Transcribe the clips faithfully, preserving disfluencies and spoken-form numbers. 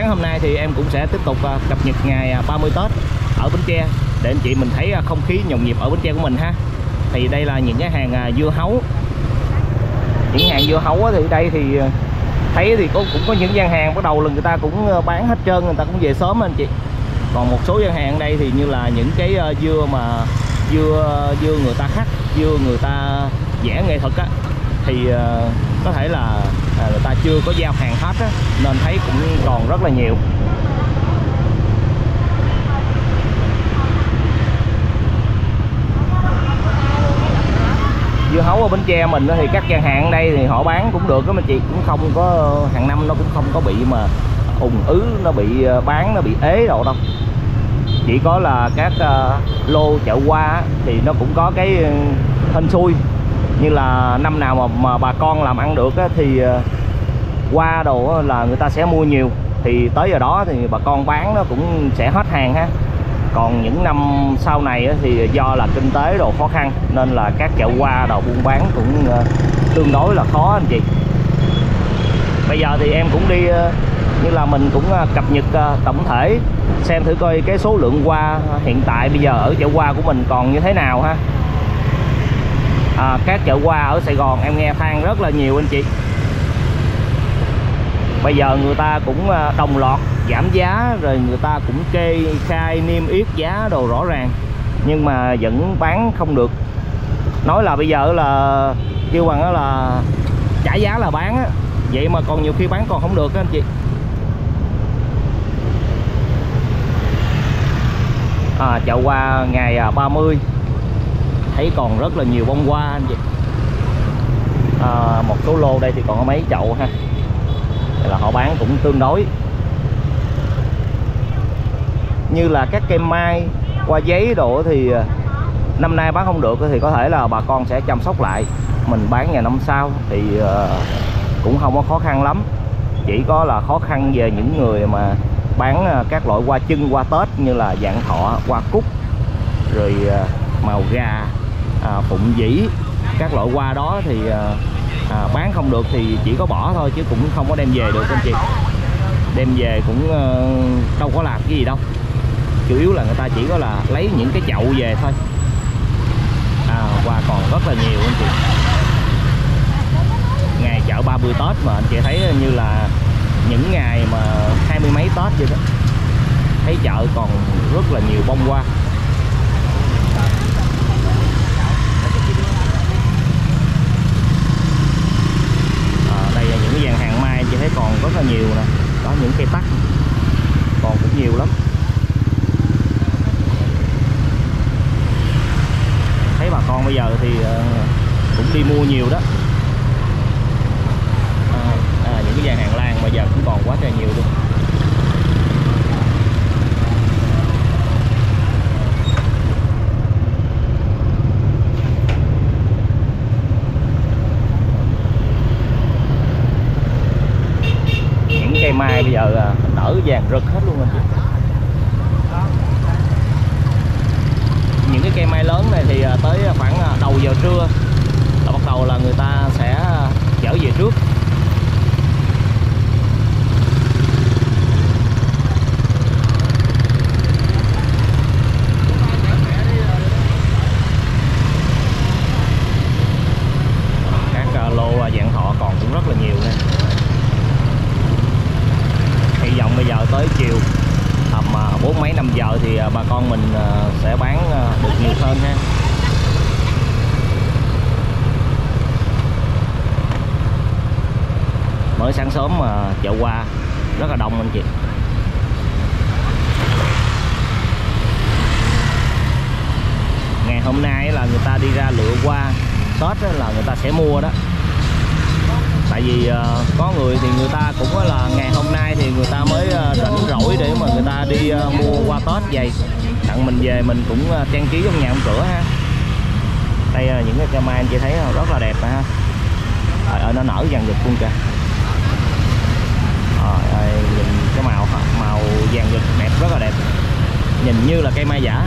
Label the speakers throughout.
Speaker 1: sáng hôm nay thì em cũng sẽ tiếp tục cập nhật ngày ba mươi Tết ở Bến Tre để anh chị mình thấy không khí nhộn nhịp ở Bến Tre của mình ha. Thì đây là những cái hàng dưa hấu. Những hàng dưa hấu thì đây thì thấy thì có, cũng có những gian hàng bắt đầu là người ta cũng bán hết trơn, người ta cũng về sớm anh chị. Còn một số gian hàng ở đây thì như là những cái dưa mà dưa dưa người ta khắc, dưa người ta vẽ nghệ thuật á, thì uh, có thể là uh, người ta chưa có giao hàng hết á, nên thấy cũng còn rất là nhiều. Dưa hấu ở Bến Tre mình thì các gian hàng ở đây thì họ bán cũng được đó mà chị, cũng không có hàng năm nó cũng không có bị mà ùn ứ, nó bị bán nó bị ế đâu đâu. Chỉ có là các uh, lô chợ hoa thì nó cũng có cái hên xui, như là năm nào mà, mà bà con làm ăn được á, thì uh, hoa đồ là người ta sẽ mua nhiều, thì tới giờ đó thì bà con bán nó cũng sẽ hết hàng ha. Còn những năm sau này á, thì do là kinh tế đồ khó khăn nên là các chợ hoa đồ buôn bán cũng uh, tương đối là khó anh chị. Bây giờ thì em cũng đi uh, như là mình cũng uh, cập nhật uh, tổng thể xem thử coi cái số lượng hoa hiện tại bây giờ ở chợ hoa của mình còn như thế nào ha. À, các chợ hoa ở Sài Gòn em nghe than rất là nhiều anh chị. Bây giờ người ta cũng đồng loạt giảm giá, rồi người ta cũng kê khai niêm yết giá đồ rõ ràng, nhưng mà vẫn bán không được. Nói là bây giờ là kêu bằng đó là trả giá là bán á, vậy mà còn nhiều khi bán còn không được á anh chị. À, chợ hoa ngày ba mươi thấy còn rất là nhiều bông hoa anh chị. À, một số lô đây thì còn có mấy chậu ha, là họ bán cũng tương đối. Như là các cây mai, hoa giấy đồ thì năm nay bán không được thì có thể là bà con sẽ chăm sóc lại, mình bán ngày năm sau thì cũng không có khó khăn lắm. Chỉ có là khó khăn về những người mà bán các loại hoa chưng, hoa Tết như là vạn thọ, hoa cúc, rồi màu gà, à, phụng dĩ, các loại hoa đó thì à, bán không được thì chỉ có bỏ thôi, chứ cũng không có đem về được anh chị. Đem về cũng uh, đâu có làm cái gì đâu, chủ yếu là người ta chỉ có là lấy những cái chậu về thôi. À, hoa còn rất là nhiều anh chị. Ngày chợ ba mươi Tết mà anh chị thấy như là những ngày mà hai mươi mấy Tết vậy đó, thấy chợ còn rất là nhiều bông hoa. Những cái dàn hàng mai chị thấy còn rất là nhiều nè, có những cây tắc còn cũng nhiều lắm. Thấy bà con bây giờ thì cũng đi mua nhiều đó. À, à, những cái dàn hàng lan mà giờ cũng còn quá trời nhiều luôn. Cây mai bây giờ nở vàng rực hết luôn anh chị. Những cái cây mai lớn này thì tới khoảng đầu giờ trưa là bắt đầu là người ta sẽ chở về trước. Các lô vạn thọ còn cũng rất là nhiều nè. Hy vọng bây giờ tới chiều tầm bốn mấy năm giờ thì bà con mình sẽ bán được nhiều hơn ha. Mới sáng sớm mà chợ hoa rất là đông anh chị. Ngày hôm nay là người ta đi ra lựa hoa Tết là người ta sẽ mua đó. Tại vì uh, có người thì người ta cũng là ngày hôm nay thì người ta mới uh, rảnh rỗi để mà người ta đi uh, mua hoa Tết vậy. Đặng mình về mình cũng uh, trang trí trong nhà ông cửa ha. Đây là uh, những cái cây mai anh chị thấy uh, rất là đẹp ha. Rồi, ở nó nở vàng rực luôn kìa. Rồi, nhìn cái màu màu vàng rực đẹp, rất là đẹp. Nhìn như là cây mai giả.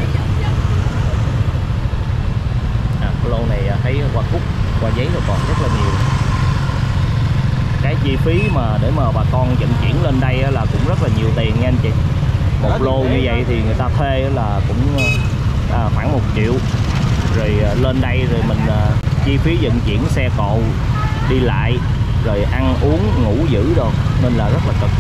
Speaker 1: À, cái lô này uh, thấy hoa cúc, hoa giấy rồi còn rất là nhiều. Cái gì chi phí mà để mà bà con vận chuyển lên đây là cũng rất là nhiều tiền nha anh chị. Một lô như vậy thì người ta thuê là cũng à, khoảng một triệu, rồi lên đây rồi mình à, chi phí vận chuyển xe cộ đi lại rồi ăn uống ngủ giữ đồ nên là rất là cực.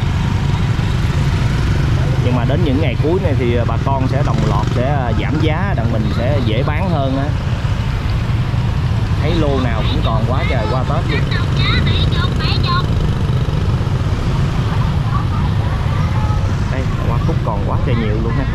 Speaker 1: Nhưng mà đến những ngày cuối này thì bà con sẽ đồng loạt sẽ giảm giá, đặng mình sẽ dễ bán hơn á. Thấy lô nào cũng còn quá trời qua Tết luôn. Đây, hoa cúc còn quá trời nhiều luôn ha.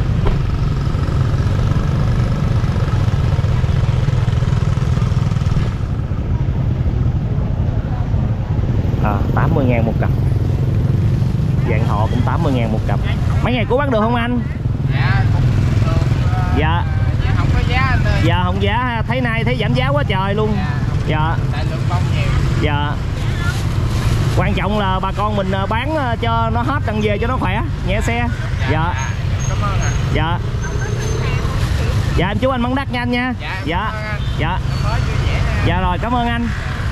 Speaker 1: À, tám mươi ngàn một cặp. Vạn Thọ cũng tám mươi ngàn một cặp. Mấy ngày cuối bắt được không anh?
Speaker 2: Dạ cũng được. Uh,
Speaker 1: dạ.
Speaker 2: Dạ không có giá anh ơi.
Speaker 1: Dạ không giá, thấy nay thấy giảm giá quá trời luôn.
Speaker 2: Dạ.
Speaker 1: Dạ.
Speaker 2: Tại lượng bông nhiều.
Speaker 1: Dạ. Quan trọng là bà con mình bán cho nó hết đằng về cho nó khỏe, nhẹ xe. Dạ. Dạ.
Speaker 2: Cảm ơn ạ.
Speaker 1: Dạ. Dạ em chúc anh bán đắt nha anh nha.
Speaker 2: Dạ.
Speaker 1: Dạ. Dạ.
Speaker 2: Mới vui vẻ nha.
Speaker 1: Dạ rồi, cảm ơn anh.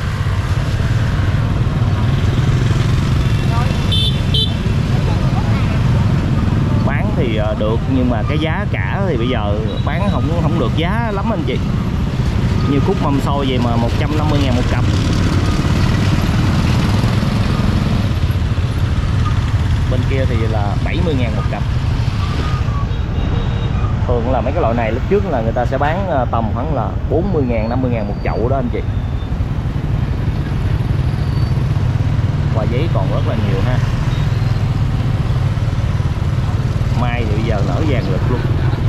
Speaker 1: Bán thì được nhưng mà cái giá cả thì bây giờ bán không không được giá lắm anh chị. Như cúc mâm xôi vậy mà một trăm năm mươi ngàn một cặp. Bên kia thì là bảy mươi ngàn một cặp. Thường là mấy cái loại này lúc trước là người ta sẽ bán tầm khoảng là bốn mươi ngàn, năm mươi ngàn một chậu đó anh chị. Hoa giấy còn rất là nhiều ha. Mai thì bây giờ nở vàng rực luôn.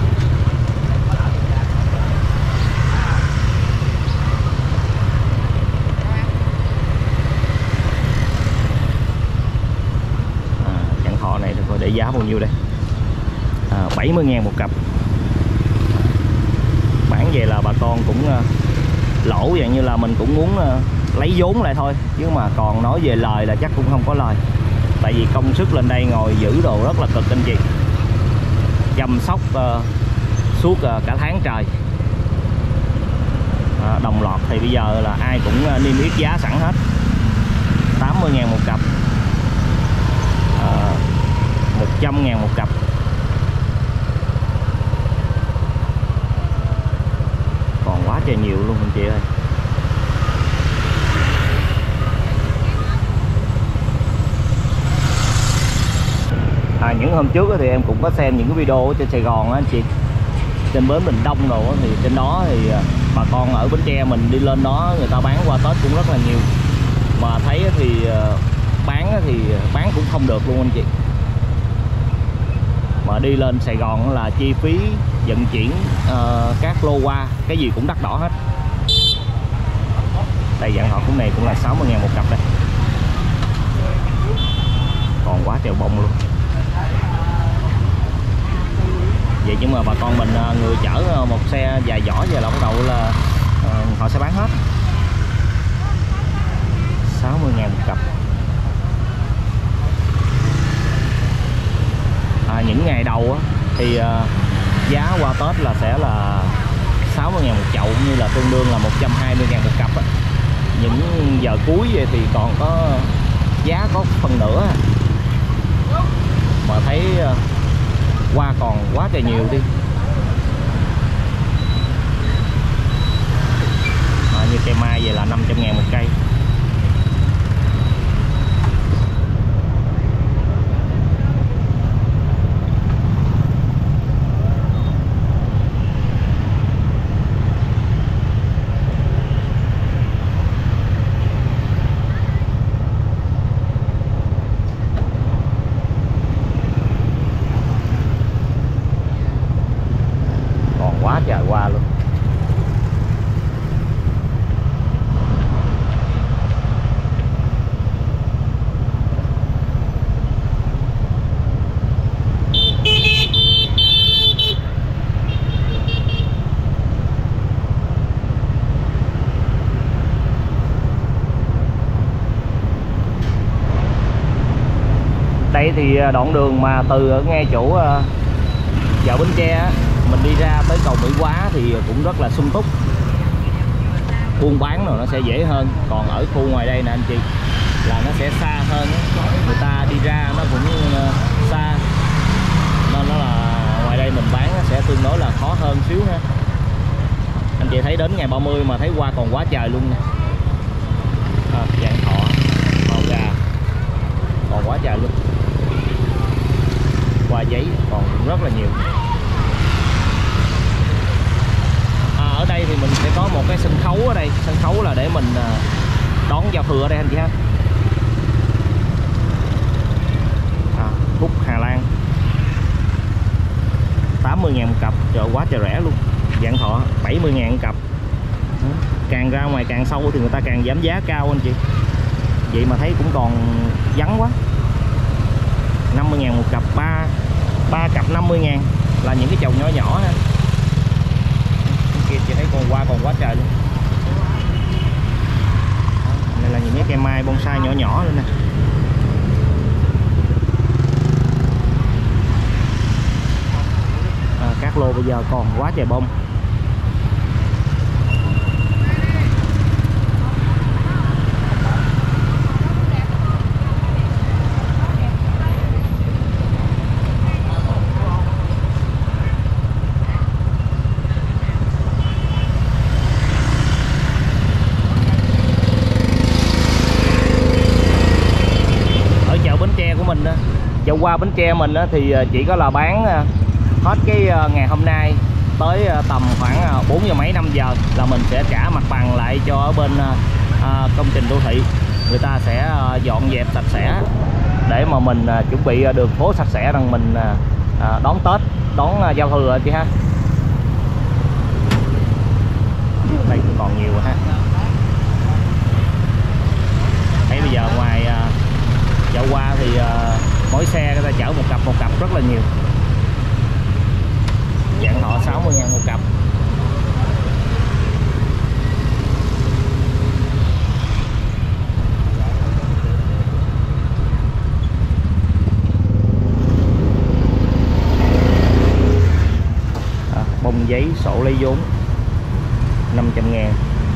Speaker 1: À, Vạn Thọ này thì coi để giá bao nhiêu đây. À, bảy mươi ngàn một cặp. Bán về là bà con cũng uh, lỗ, dạng như là mình cũng muốn uh, lấy vốn lại thôi, chứ mà còn nói về lời là chắc cũng không có lời. Tại vì công sức lên đây ngồi giữ đồ rất là cực anh chị. Chăm sóc uh, suốt uh, cả tháng trời. À, đồng loạt thì bây giờ là ai cũng uh, niêm yết giá sẵn hết. Tám mươi ngàn một cặp, uh, một trăm ngàn một cặp. Còn quá trời nhiều luôn anh chị ơi. À, những hôm trước thì em cũng có xem những cái video ở trên Sài Gòn á anh chị, trên bến Bình Đông rồi thì trên đó thì bà con ở Bến Tre mình đi lên đó người ta bán qua Tết cũng rất là nhiều, mà thấy thì bán thì bán cũng không được luôn anh chị. Mà đi lên Sài Gòn là chi phí vận chuyển uh, các lô hoa cái gì cũng đắt đỏ hết. Đây Vạn Thọ cũng này cũng là sáu mươi ngàn một cặp đây. Còn quá trời bông luôn. Vậy nhưng mà bà con mình người chở một xe dài giỏ về là bắt đầu là uh, họ sẽ bán hết. Sáu mươi ngàn một cặp. À, những ngày đầu á, thì uh, giá qua Tết là sẽ là sáu mươi ngàn một chậu, như là tương đương là một trăm hai mươi ngàn một cặp á. Những giờ cuối vậy thì còn có giá có phần nữa. Mà thấy uh, hoa còn quá trời nhiều đi. À, như cây mai vậy là năm trăm ngàn một cây. Quá trời hoa luôn. Đây thì đoạn đường mà từ ở ngay chỗ chợ Bến Tre mình đi ra tới cầu Mỹ Quá thì cũng rất là sung túc. buôn bán rồi nó sẽ dễ hơn. Còn ở khu ngoài đây nè anh chị là nó sẽ xa hơn, người ta đi ra nó cũng xa, nên nó là ngoài đây mình bán nó sẽ tương đối là khó hơn xíu ha. Anh chị thấy đến ngày ba mươi mà thấy hoa còn quá trời luôn nè. À, vạn thọ, màu gà còn quá trời luôn, hoa giấy còn rất là nhiều. À, ở đây thì mình sẽ có một cái sân khấu ở đây, sân khấu là để mình đón giao thừa ở đây anh chị ha. À, cúc Hà Lan tám mươi ngàn một cặp, trời quá trời rẻ luôn. Vạn thọ bảy mươi ngàn một cặp. Càng ra ngoài càng sâu thì người ta càng giảm giá cao anh chị. Vậy mà thấy cũng còn vắng quá. năm mươi ngàn một cặp, ba ba cặp năm mươi ngàn là những cái chậu nhỏ nhỏ ha. Kia chị thấy còn hoa còn quá trời luôn. Đây là những cái cây mai bonsai nhỏ nhỏ luôn nè. À, các lô bây giờ còn quá trời bông. Chậu hoa Bến Tre mình thì chỉ có là bán hết cái ngày hôm nay tới tầm khoảng bốn giờ mấy năm giờ là mình sẽ trả mặt bằng lại cho ở bên công trình đô thị, người ta sẽ dọn dẹp sạch sẽ để mà mình chuẩn bị đường phố sạch sẽ rằng mình đón Tết, đón giao thừa chị ha. Đây cũng còn nhiều ha. Thấy bây giờ ngoài chậu hoa thì mỗi xe người ta chở một cặp một cặp rất là nhiều. Vạn thọ sáu mươi ngàn một cặp. À, bông giấy sổ lấy vốn năm trăm ngàn.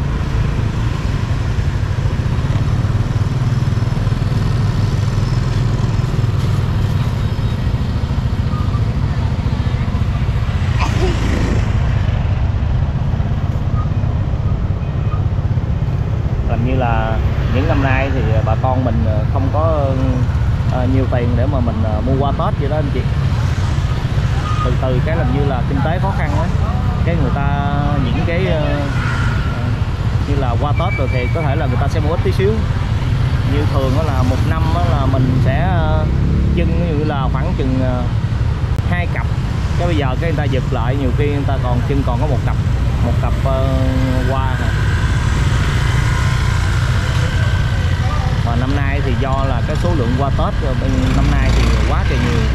Speaker 1: Như là những năm nay thì bà con mình không có uh, nhiều tiền để mà mình uh, mua qua Tết vậy đó anh chị. Từ từ cái làm như là kinh tế khó khăn quá, cái người ta những cái uh, như là qua Tết rồi thì có thể là người ta sẽ mua ít tí xíu. Như thường đó là một năm đó là mình sẽ uh, chưng như là khoảng chừng uh, hai cặp, cái bây giờ cái người ta giật lại nhiều khi người ta còn chưng còn có một cặp một cặp uh, hoa. Mà năm nay thì do là cái số lượng qua Tết năm nay thì quá trời nhiều.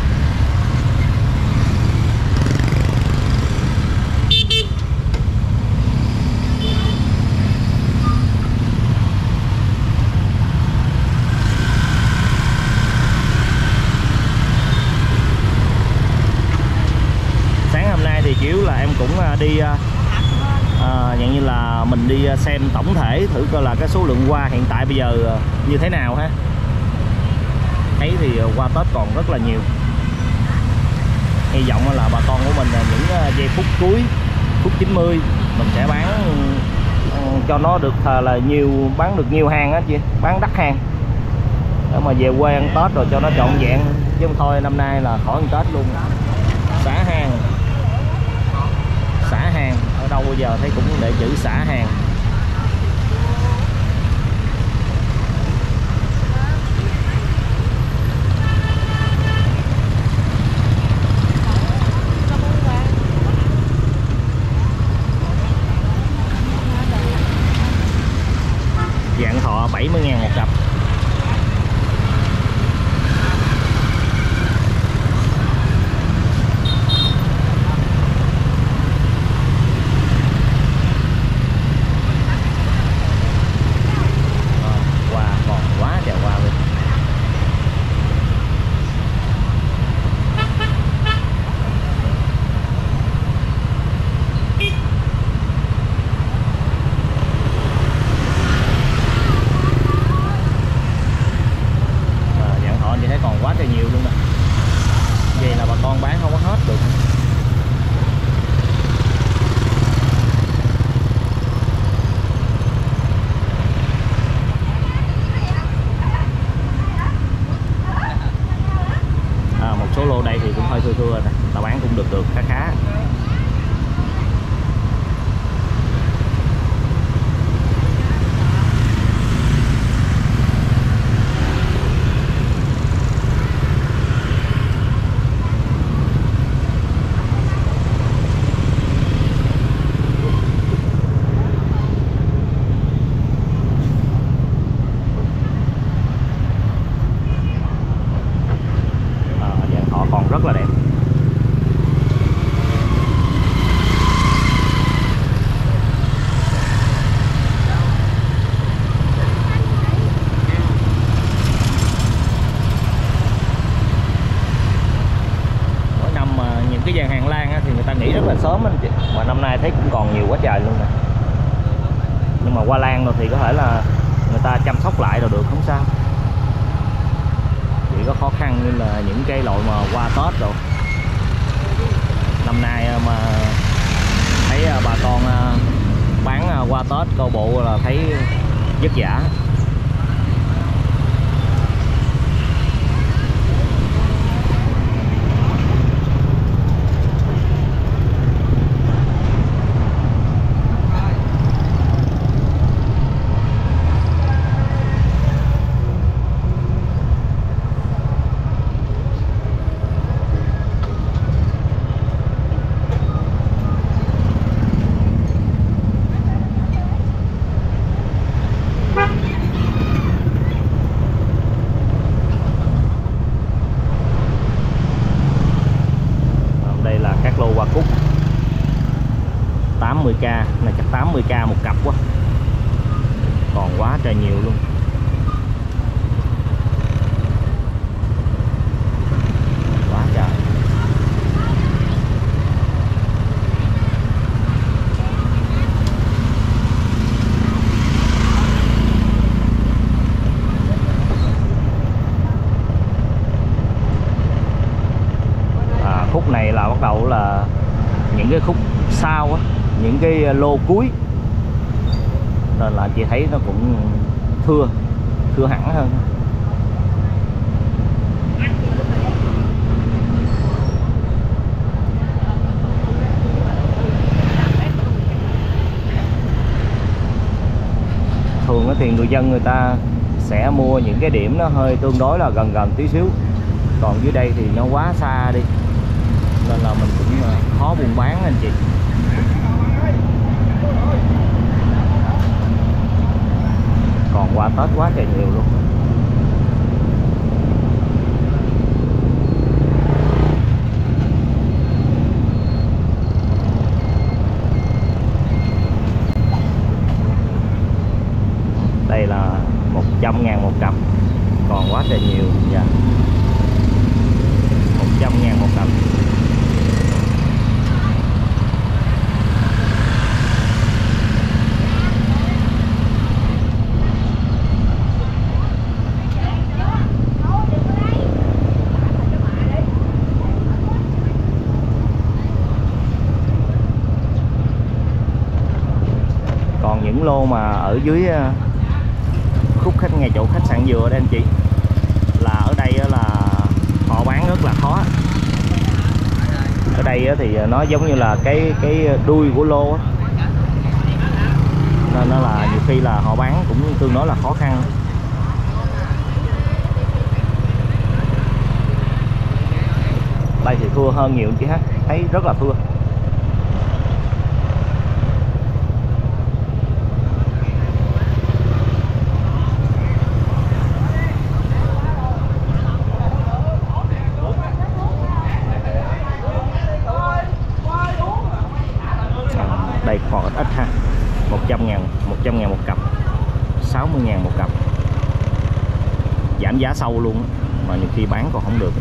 Speaker 1: Sáng hôm nay thì chủ yếu là em cũng đi À, dạng như là mình đi xem tổng thể thử coi là cái số lượng hoa hiện tại bây giờ như thế nào ha. Thấy thì hoa Tết còn rất là nhiều. Hy vọng là bà con của mình những giây phút cuối, phút chín mươi mình sẽ bán cho nó được là nhiều, bán được nhiều hàng á chị, bán đắt hàng để mà về quê ăn Tết rồi cho nó trọn vẹn, chứ không thôi năm nay là khỏi ăn Tết luôn. Xả hàng, xả hàng ở đâu bây giờ thấy cũng để chữ xả hàng. Vạn thọ bảy mươi ngàn một cặp. ta nghỉ rất là sớm anh chị, mà năm nay thấy cũng còn nhiều quá trời luôn nè. Nhưng mà hoa lan rồi thì có thể là người ta chăm sóc lại rồi được, không sao. Chỉ có khó khăn như là những cái loại mà hoa Tết rồi. Năm nay mà thấy bà con bán hoa Tết coi bộ là thấy vất vả. tám mươi k này, chắc tám mươi k một cặp quá, còn quá trời nhiều luôn. Quá trời. À, khúc này là bắt đầu là những cái khúc sau á, những cái lô cuối, nên là chị thấy nó cũng thưa thưa hẳn hơn. Thường thì người dân người ta sẽ mua những cái điểm nó hơi tương đối là gần gần tí xíu, còn dưới đây thì nó quá xa đi nên là mình cũng khó buôn bán anh chị. Còn qua Tết quá trời nhiều luôn. Đây là một trăm ngàn một cặp, còn quá trời nhiều. Dạ, một trăm ngàn một cặp. Những lô mà ở dưới khúc khách ngay chỗ khách sạn dừa đây anh chị, là ở đây là họ bán rất là khó. Ở đây thì nó giống như là cái cái đuôi của lô á, nên nó là nhiều khi là họ bán cũng tương đối là khó khăn. Đây thì thưa hơn nhiều chị ha, thấy rất là thưa. Đây còn ít ít ha, một trăm ngàn, một trăm ngàn một cặp, sáu mươi ngàn một cặp. Giảm giá sâu luôn mà nhiều khi bán còn không được.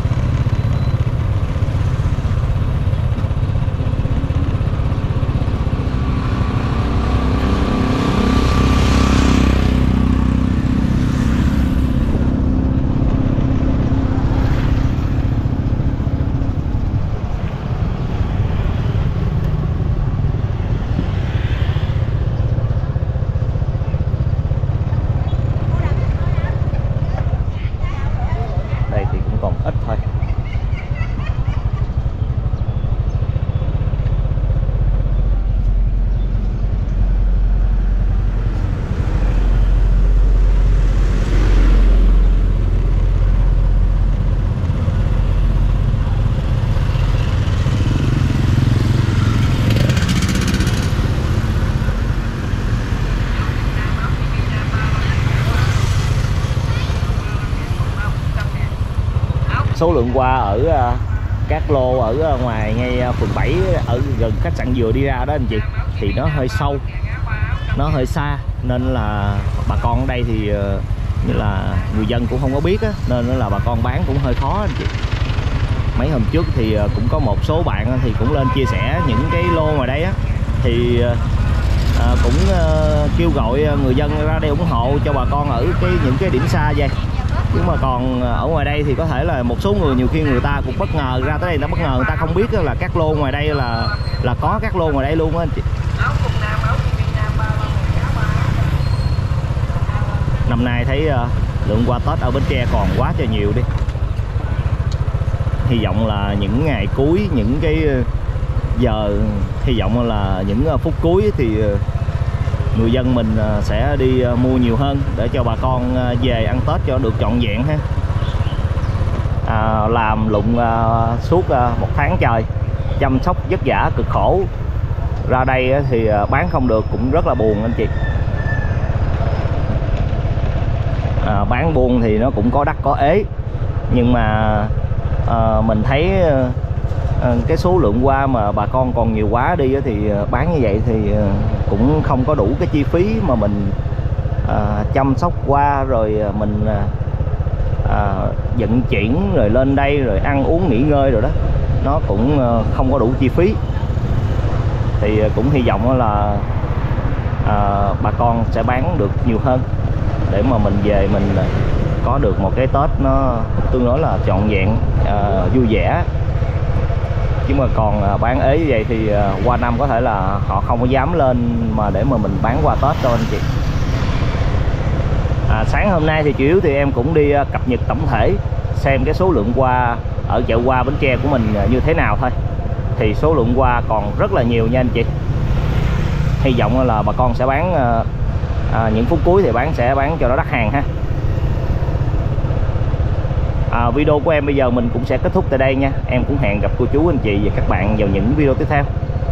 Speaker 1: Số lượng hoa ở các lô ở ngoài ngay phường bảy ở gần khách sạn Dừa đi ra đó anh chị, thì nó hơi sâu, nó hơi xa, nên là bà con ở đây thì như là người dân cũng không có biết á, nên là bà con bán cũng hơi khó anh chị. mấy hôm trước thì cũng có một số bạn thì cũng lên chia sẻ những cái lô ngoài đây á, thì à, cũng uh, kêu gọi người dân ra đây ủng hộ cho bà con ở cái những cái điểm xa vậy. Nhưng mà còn ở ngoài đây thì có thể là một số người nhiều khi người ta cũng bất ngờ ra tới đây, người ta bất ngờ người ta không biết là các lô ngoài đây là là có các lô ngoài đây luôn á anh chị. Năm nay thấy uh, lượng qua Tết ở Bến Tre còn quá trời nhiều đi. Hy vọng là những ngày cuối, những cái giờ, hy vọng là những phút cuối thì người dân mình sẽ đi mua nhiều hơn để cho bà con về ăn Tết cho được trọn vẹn ha. À, làm lụng suốt một tháng trời, chăm sóc vất vả cực khổ, ra đây thì bán không được cũng rất là buồn anh chị. À, bán buôn thì nó cũng có đắt có ế, nhưng mà à, mình thấy à, cái số lượng hoa mà bà con còn nhiều quá đi thì bán như vậy thì cũng không có đủ cái chi phí mà mình à, chăm sóc hoa, rồi mình à, vận chuyển rồi lên đây rồi ăn uống nghỉ ngơi rồi đó, nó cũng không có đủ chi phí. Thì cũng hy vọng là à, bà con sẽ bán được nhiều hơn để mà mình về mình có được một cái Tết nó tương đối là trọn vẹn, à, vui vẻ. Chứ mà còn bán ế như vậy thì qua năm có thể là họ không có dám lên mà để mà mình bán qua Tết đâu anh chị. À, sáng hôm nay thì chủ yếu thì em cũng đi cập nhật tổng thể xem cái số lượng hoa ở chợ hoa Bến Tre của mình như thế nào thôi. Thì số lượng hoa còn rất là nhiều nha anh chị. Hy vọng là bà con sẽ bán à, những phút cuối thì bán sẽ bán cho nó đắt hàng ha. À, video của em bây giờ mình cũng sẽ kết thúc tại đây nha. Em cũng hẹn gặp cô chú anh chị và các bạn vào những video tiếp theo.